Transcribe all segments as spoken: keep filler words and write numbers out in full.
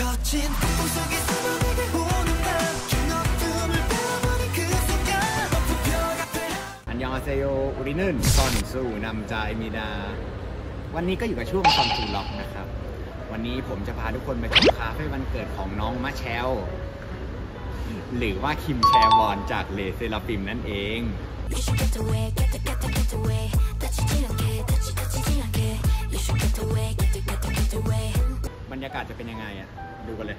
อันยองอาเซโยอุรินึนซอนสู่นำใจมีดาวันนี้ก็อยู่กับช่วงซอนซูล็อกนะครับวันนี้ผมจะพาทุกคนไปชมคาเฟ่วันเกิดของน้องมะแชลหรือว่าคิมแชวอนจากเลเซราฟิมนั่นเองบรรยากาศจะเป็นยังไงอ่ะดูกันเลย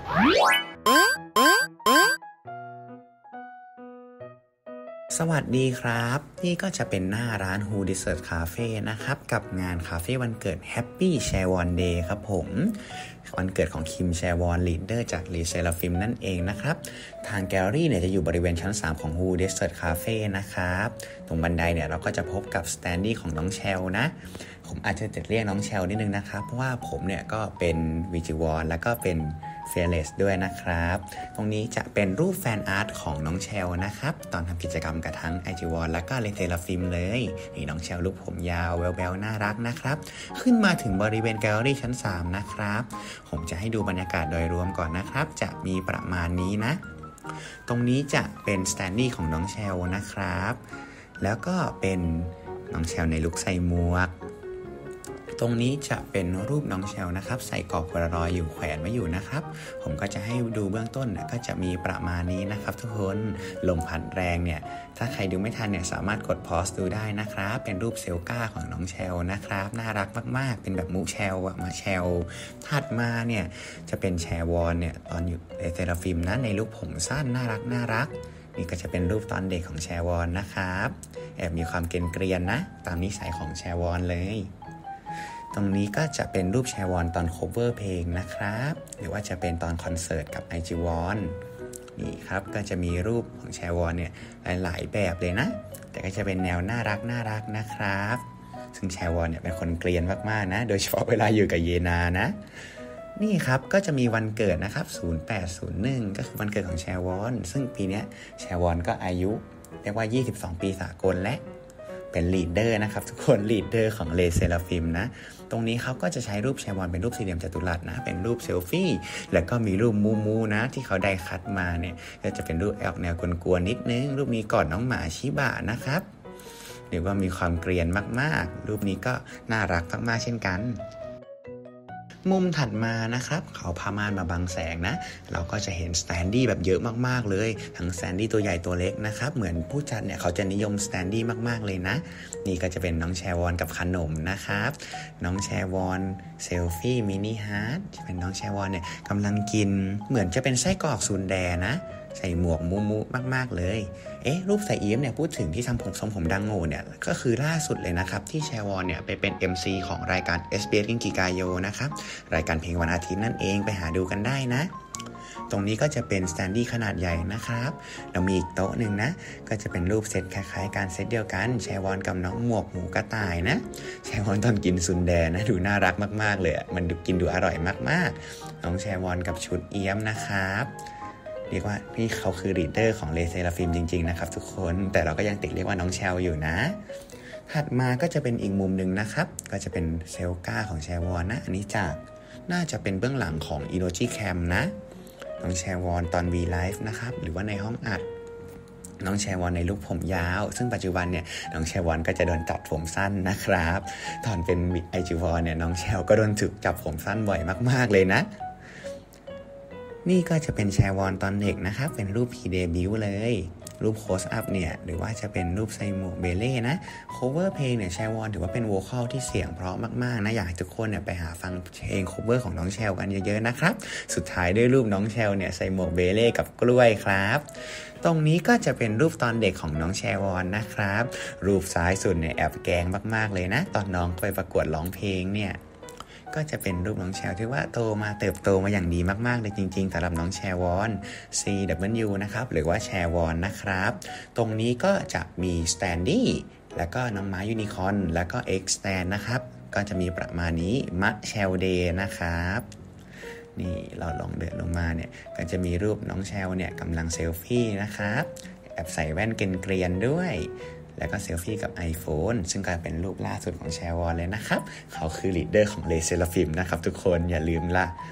สวัสดีครับนี่ก็จะเป็นหน้าร้าน Who Dessert Cafe นะครับกับงานคาเฟ่วันเกิด Happy Chawon Day ครับผมวันเกิดของคิมแชวอนลีดเดอร์จากลีเซราฟิมนั่นเองนะครับทางแกลเลอรี่เนี่ยจะอยู่บริเวณชั้นสามของ Who Dessert Cafe นะครับตรงบันไดเนี่ยเราก็จะพบกับสแตนดี้ของน้องแชลนะผมอาจจะเรียกน้องแชลนิดนึงนะครับเพราะว่าผมเนี่ยก็เป็นวิจิวอนแล้วก็เป็นเฟียร์เลสด้วยนะครับตรงนี้จะเป็นรูปแฟนอาร์ตของน้องแชลนะครับตอนทำกิจกรรมกับทั้งไอจิวอนแล้วก็เลเซราฟิมเลยนี่น้องแชลลูกผมยาวแววๆน่ารักนะครับขึ้นมาถึงบริเวณแกลเลอรี่ชั้นสามนะครับผมจะให้ดูบรรยากาศโดยรวมก่อนนะครับจะมีประมาณนี้นะตรงนี้จะเป็นสแตนดี้ของน้องแชลนะครับแล้วก็เป็นน้องแชลในลุคใส่หมวกตรงนี้จะเป็นรูปน้องแชลนะครับใส่กรอบโพลารอยด์อยู่แขวนไว้อยู่นะครับผมก็จะให้ดูเบื้องต้นก็จะมีประมาณนี้นะครับทุกคนลมพัดแรงเนี่ยถ้าใครดูไม่ทันเนี่ยสามารถกดพอสดูได้นะครับเป็นรูปเซลก้าของน้องแชลนะครับน่ารักมากๆเป็นแบบมูแชลอะมาแชลถัดมาเนี่ยจะเป็นแชวอนเนี่ยตอนอยู่ในเซราฟิมนะในรูปผมสั้นน่ารักน่ารักนี่ก็จะเป็นรูปตอนเด็กของแชวอนนะครับแอบมีความเกรียนๆนะตามนิสัยของแชวอนเลยตรงนี้ก็จะเป็นรูปแชวอนตอน cover เพลงนะครับหรือว่าจะเป็นตอนคอนเสิร์ตกับไอจิวอนนี่ครับก็จะมีรูปของแชวอนเนี่ยหลายๆแบบเลยนะแต่ก็จะเป็นแนวน่ารักน่ารักนะครับซึ่งแชวอนเนี่ยเป็นคนเกรียนมากๆนะโดยเฉพาะเวลาอยู่กับเยนานะนี่ครับก็จะมีวันเกิดนะครับศูนย์แปดศูนย์หนึ่งก็คือวันเกิดของแชวอนซึ่งปีนี้แชวอนก็อายุเรียกว่ายี่สิบสองปีสากลและเป็นลีดเดอร์นะครับทุกคนลีดเดอร์ของเลเซราฟิมนะตรงนี้เขาก็จะใช้รูปแชวอนเป็นรูปสี่เหลี่ยมจัตุรัสนะเป็นรูปเซลฟี่แล้วก็มีรูปมูมูนะที่เขาได้คัดมาเนี่ยก็จะเป็นรูปออกแนวกวนๆนิดนึงรูปนี้กอดน้องหมาชิบะนะครับหรือว่ามีความเกรียนมากๆรูปนี้ก็น่ารักมากๆเช่นกันมุมถัดมานะครับเขาพาม่านมาบังแสงนะเราก็จะเห็นสแตนดี้แบบเยอะมากๆเลยทั้งสแตนดี้ตัวใหญ่ตัวเล็กนะครับเหมือนผู้จัดเนี่ยเขาจะนิยมสแตนดี้มากๆเลยนะนี่ก็จะเป็นน้องแชวอนกับขนมนะครับน้องแชวอนเซลฟี่มินิฮาร์ทจะเป็นน้องแชวอนเนี่ยกำลังกินเหมือนจะเป็นไส้กรอกซูนแดนะใส่หมวกมูมูมากๆเลยเอ๊ะรูปใส่เอี้ยมเนี่ยพูดถึงที่ทำผมทรงผมดังโง่เนี่ยก็คือล่าสุดเลยนะครับที่แชวอนเนี่ยไปเป็น เอ็ม ซี ของรายการ เอส บี เอส Kinki Kayo นะครับรายการเพลงวันอาทิตย์นั่นเองไปหาดูกันได้นะตรงนี้ก็จะเป็นสแตนดี้ขนาดใหญ่นะครับเรามีอีกโต๊ะหนึ่งนะก็จะเป็นรูปเซตคล้ายๆการเซตเดียวกันแชวอนกับน้องหมวกหมูกระต่ายนะแชวอนตอนกินซุนแดนะดูน่ารักมากๆเลยมันดูกินดูอร่อยมากๆน้องแชวอนกับชุดเอี้ยมนะครับเรียกว่าพี่เขาคือลีดเดอร์ของเลเซราฟิมจริงๆนะครับทุกคนแต่เราก็ยังติดเรียกว่าน้องแชลอยู่นะถัดมาก็จะเป็นอีกมุมหนึ่งนะครับก็จะเป็นเซลก้าของแชวอนนะอันนี้จากน่าจะเป็นเบื้องหลังของ Emoji Cam นะน้องแชวอนตอน V Live นะครับหรือว่าในห้องอัดน้องแชวอนในลุคผมยาวซึ่งปัจจุบันเนี่ยน้องแชวอนก็จะโดนตัดผมสั้นนะครับตอนเป็นไอจิวอนเนี่ยน้องแชลก็โดนถูกจับผมสั้นบ่อยมากๆเลยนะนี่ก็จะเป็นแชวอนตอนเด็กนะครับเป็นรูปพีเดบิวต์เลยรูปโคสอัพเนี่ยหรือว่าจะเป็นรูปไซมูเบเล่นะโคเวอร์เพลงเนี่ยแชวอนถือว่าเป็นโวคอลที่เสียงเพราะมากๆนะอยากให้ทุกคนเนี่ยไปหาฟังเพลงโคเวอร์ของน้องแชลกันเยอะๆนะครับสุดท้ายด้วยรูปน้องแชลเนี่ยใส่หมวกเบเล่กับกล้วยครับตรงนี้ก็จะเป็นรูปตอนเด็กของน้องแชวอนนะครับรูปซ้ายสุดเนี่ยแอบแกงมากๆเลยนะตอนน้องไปประกวดร้องเพลงเนี่ยก็จะเป็นรูปน้องแชลที่ว่าโตมาเติบโตมาอย่างดีมากๆเลยจริงๆสำหรับน้องแชวอน ซี ดับเบิลยู นะครับหรือว่าแชวอนนะครับตรงนี้ก็จะมีสแตนดี้แล้วก็น้องม้ายูนิคอร์นแล้วก็ X Stand นะครับก็จะมีประมาณนี้มะแชลเดย์นะครับนี่เราลองเดินลงมาเนี่ยก็จะมีรูปน้องแชลเนี่ยกำลังเซลฟี่นะครับแอบใส่แว่นเกรียนๆด้วยแล้วก็เซลฟี่กับ iPhone ซึ่งกลายเป็นรูปล่าสุดของแชวอนเลยนะครับเขาคือลีดเดอร์ของเลเซราฟิมนะครับทุกคนอย่าลืมล่ะ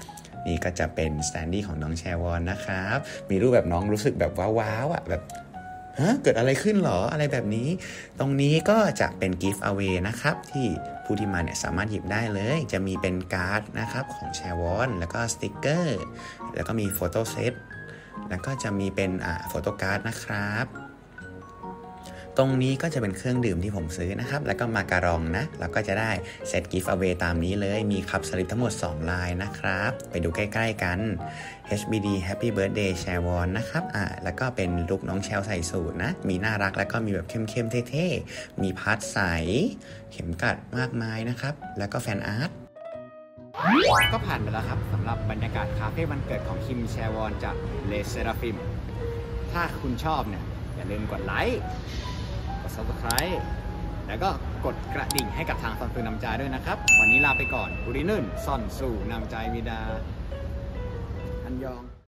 นี่ก็จะเป็นสแตนดี้ของน้องแชวอนนะครับมีรูปแบบน้องรู้สึกแบบว้าวๆอ่ะแบบฮะเกิดอะไรขึ้นหรออะไรแบบนี้ตรงนี้ก็จะเป็น gift away นะครับที่ผู้ที่มาเนี่ยสามารถหยิบได้เลยจะมีเป็นการ์ดนะครับของแชวอนแล้วก็สติกเกอร์แล้วก็มีโฟโต้เซตแล้วก็จะมีเป็นอ่าโฟโต้การ์ดนะครับตรงนี้ก็จะเป็นเครื่องดื่มที่ผมซื้อนะครับแล้วก็มาการองนะแล้วก็จะได้เซตกิฟต์เอาเวย์ตามนี้เลยมีคัพสลิปทั้งหมดสองลายนะครับไปดูใกล้ๆกัน เอช บี ดี Happy Birthday แชวอนนะครับอ่าแล้วก็เป็นลุคน้องแชวใส่สูทนะมีน่ารักแล้วก็มีแบบเข้มๆเท่ๆมีพัดใสเข็มกัดมากมายนะครับแล้วก็แฟนอาร์ตก็ผ่านไปแล้วครับสำหรับบรรยากาศคาเฟ่วันเกิดของคิมแชวอนจากเลเซราฟิมถ้าคุณชอบเนี่ยอย่าลืมกดไลค์กด ซับสไครบ์ แล้วก็กดกระดิ่งให้กับทางซอนซูนำจาด้วยนะครับวันนี้ลาไปก่อนอุรินุ่นซอนซูนำใจมิดาอันยอง